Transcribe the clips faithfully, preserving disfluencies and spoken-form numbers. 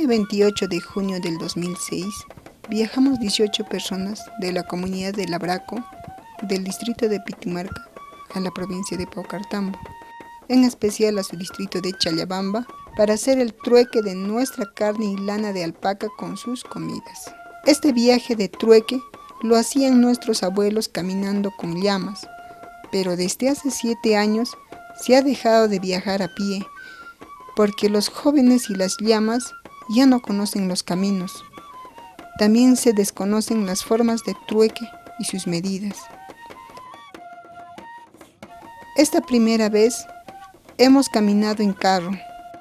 veintiocho de junio del dos mil seis, viajamos dieciocho personas de la comunidad de Labraco, del distrito de Pitimarca, a la provincia de Paucartambo, en especial a su distrito de Challabamba, para hacer el trueque de nuestra carne y lana de alpaca con sus comidas. Este viaje de trueque lo hacían nuestros abuelos caminando con llamas, pero desde hace siete años se ha dejado de viajar a pie, porque los jóvenes y las llamas ya no conocen los caminos. También se desconocen las formas de trueque y sus medidas. Esta primera vez hemos caminado en carro.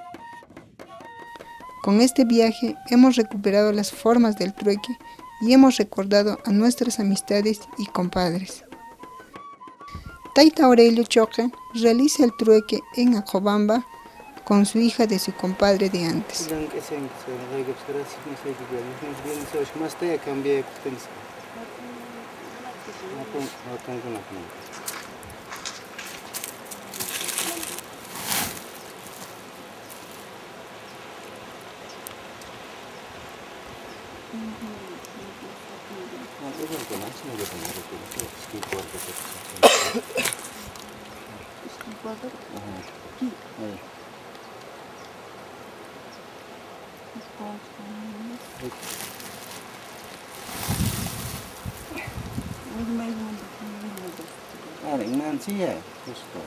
Con este viaje hemos recuperado las formas del trueque y hemos recordado a nuestras amistades y compadres. Taita Aurelio Choque realiza el trueque en Acobamba con su hija de su compadre de antes. Ah, en Mansilla, justo.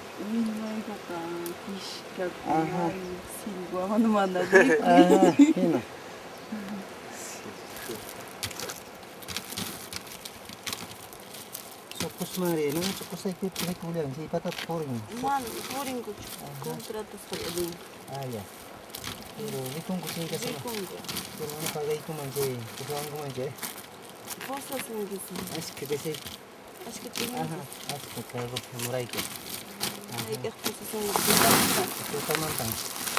Ajá. Ajá, fino. Sopos mari, no sopos hay que poner kuliah, si patat pouring. Man, pouring ko contrato sa edin. Ah, ya. Pero likong ko siya kasi. Pero ano pagay ko man siya, kusuhan ko man siya. Posa singisi. Ask ka kasi. Ask ka tingin. Aha, ask ka kago muray ko. Ay ka posa singisi. Ito taman tang.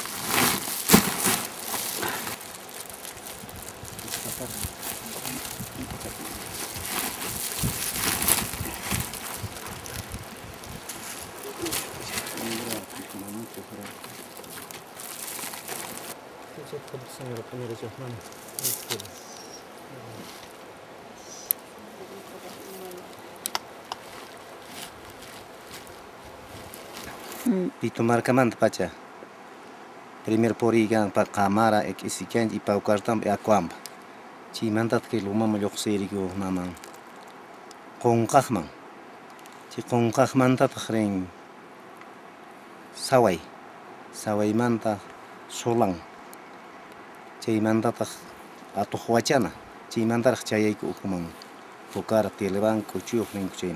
Pitimarca manta pacha. Primer porigan pa kamara ek isikan i Paucartambo e Acobamba. Chi mantat ke luma mo yok serigo namang. Qonqaqman. Chi qonqaqmanta taqrin saway. Saway manta solang. Chay manta taq atuqwachana. Chay manta chayayku ukuman. Pucar telebanco chuyuq ninku chayna.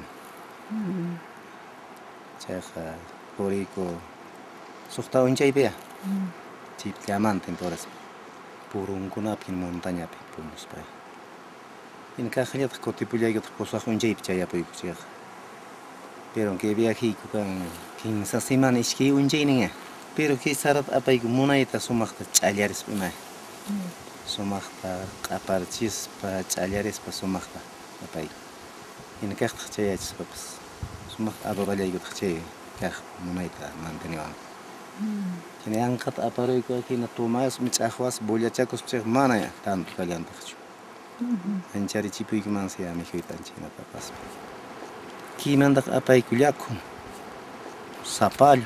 Chayqa porico suqta uncaypiya. Chip llamantin toras. Purunkunapi montañapi punuspay. In kaqllataq kutipullaykuta pusaq uncaypi chayapuyku chayqa. Pero que viajiyku kan quince semana ishkay uncayninga. Pero que sarat apayku munayta sumaqta ch'allarispa imay. Sumaqta q'aparchispa ch'allarispa sumaqta apayku. In kaqtaq chayachispapas sumaqta adorallaykuta chay kaq munayta manteniwanku. Chini anqata aparuyku aquí na tumayas mich'aqwas bullachakos chayqa mana tanto kallantaqchu. Ancharichipuykuman siya mijuyta anchinapapas. Kimandaq apayku llaku, sapallo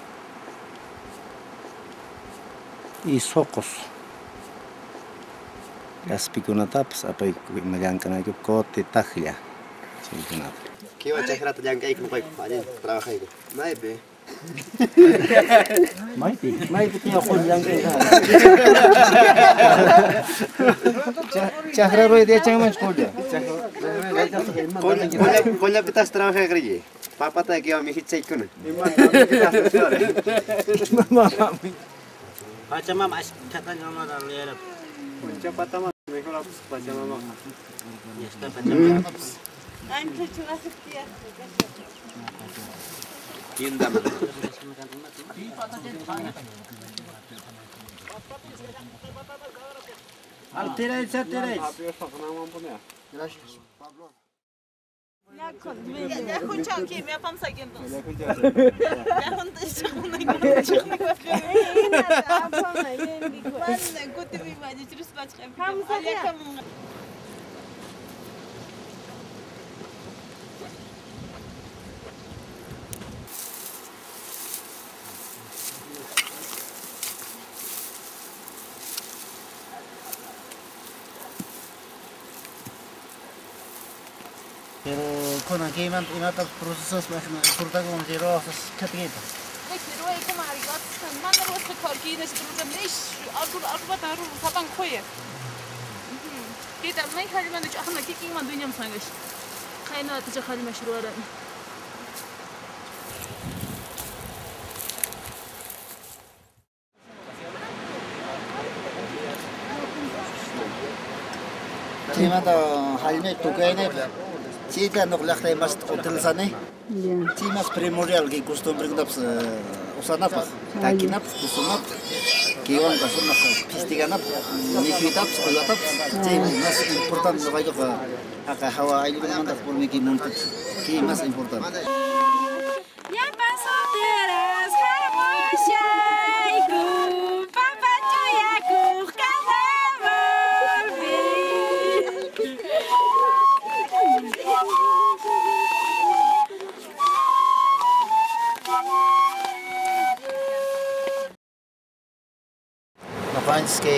y soqos. Gaspikunatapas apayku imallankanayku kote taqlla chaykunata. ¿Qué va a echar a llanqayku payku allí trabajayku? Maybe. Maybe, maybe tiya qol llankayqa. Chaqra roy dia changman qolla. Qolla qolla pitas trabaja grille. Papata que va mi hitchaykuna. Pachamama katanya na lera. Chapatama mejor a Pachamama. Ya está Pachamama. Ay, muchacho, no acepté. Kinda. Al tirai, al tirai. Gracias. Ya escuchan que me apam saque entonces. Ya juntas una chica que fue. Nada, apam ahí. Cuando encontré mi madre, yo les paso. Vamos allá. Pero con aquí man imata procesos más surta con girosas capita. Quiero ir como arigato, manda los que aquí necesito nish, algo algo taru saban khoye. كده ما يخلي ما نجي احنا كيكي ما الدنيا مسانجش. خلينا تجي مشروع ده. Imata halme tukene. Chica no la gente más utilizane. Timas primordial que costumbre que daps usanapa. Takinap kusumap. Que iban a hacer unas pistiganap, niquitaps, colataps. Sí, más importante lo que yo acá Hawa hay que mandar por mi kimonte. Que más importante. Ya pasó teras, harmoshaiku, papachuyaku, kadamorbi. Nopans que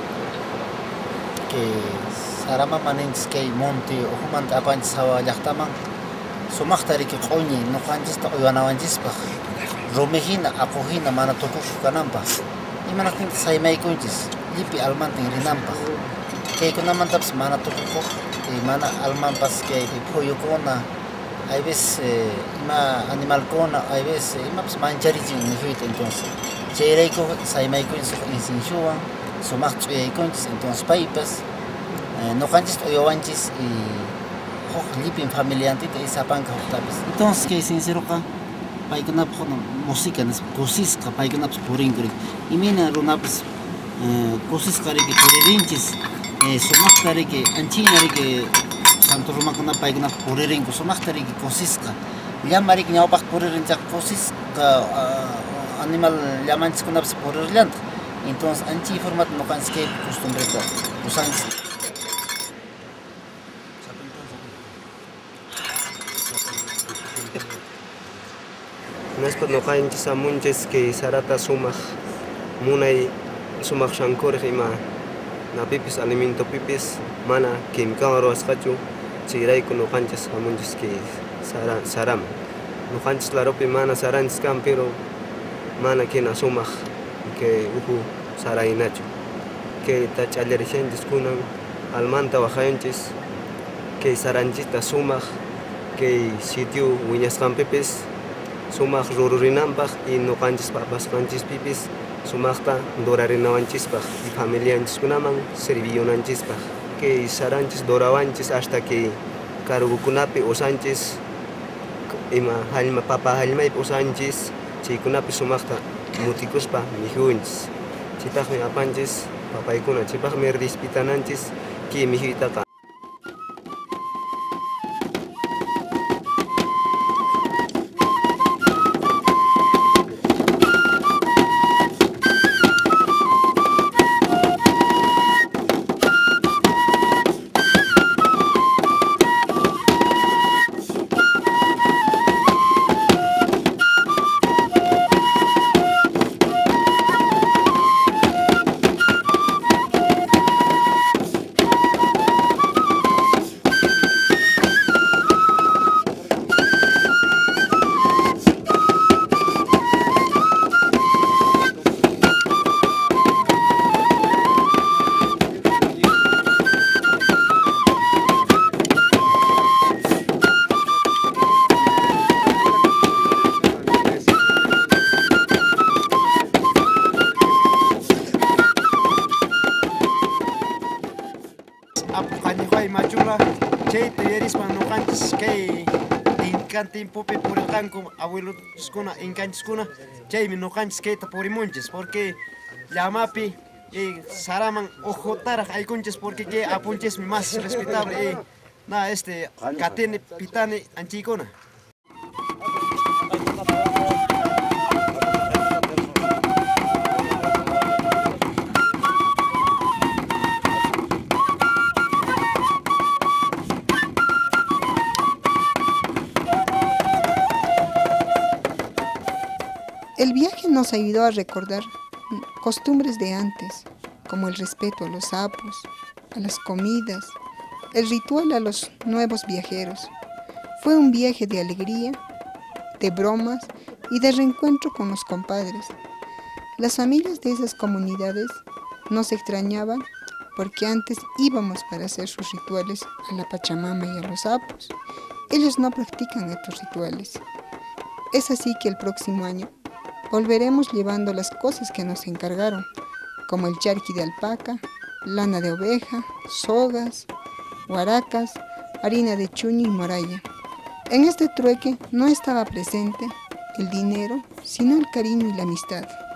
que sarama manins que monte o human apans hawa llaqtaman sumaktari que qoñi noqanchis ta uyanawanchis-paq rumihina aquhina mana tukuq kananpaq imanaqtin saymaykunchis llipi almantin rinanpaq kaykunamantapas mana tukuq mana almanpas kay phuyukuna hay veces ima animalkuna hay veces imapas mancharichin nihuyta entonces chayrayku saymaykunchis insinsuwan sumaq ch'uyaykunchis entonces paypas noqanchis uyawanchis y huk llipin familiantita isapanka huktapis entonces kay sinceroqa paykunapas música kusisqa paykunapas purinkurin imina runapas kusisqariki puririnchis sumaqtariki anchinarik Santo Romankuna paykunapas puririnku sumaqtariki kusisqa llamariki ñawpaq puririnchaq kusisqa animal llamanchikkunapas purirllanta entonces anchi formato noqanchis kay costumbreta usanchis. Naspa noqanchis amunchis que sarata sumaq munay sumaq shankurij ima napipis alimento pipis mana química ruwasqachu chayrayku noqanchis amunchis que sara sarama noqanchis claropi mana saranchis kan pero mana kina sumaq que uhu saraynachu que ta ch'allarishanchis kunan almanta waqayunchis que saranchista sumaq que sitio wiñasqanpipis sumaq rururinanpaq y noqanchis papasqanchis pipis sumaqta dorarinawanchispaq y familianchiskunaman serviyunanchispaq que saranchis dorawanchis hasta que cargukunapi usanchis ima hallma papa hallmaypi usanchis chaykunapi sumaqta mutikuspa mijunchis chaytaqmi apanchis papaykuna chaypaqmi rispitananchis kay mijuytaqa. Tiempo por el tanco abuelo skuna incanchis chaymi noqanchis kayta purimunchis porque llamapi y saraman ojotaraq aykunchis porque que apunchis más respetable y Na este katene pitane anchikona. El viaje nos ayudó a recordar costumbres de antes, como el respeto a los sapos, a las comidas, el ritual a los nuevos viajeros. Fue un viaje de alegría, de bromas y de reencuentro con los compadres. Las familias de esas comunidades nos extrañaban porque antes íbamos para hacer sus rituales a la Pachamama y a los sapos. Ellos no practican estos rituales. Es así que el próximo año volveremos llevando las cosas que nos encargaron, como el charqui de alpaca, lana de oveja, sogas, huaracas, harina de chuño y moralla. En este trueque no estaba presente el dinero, sino el cariño y la amistad.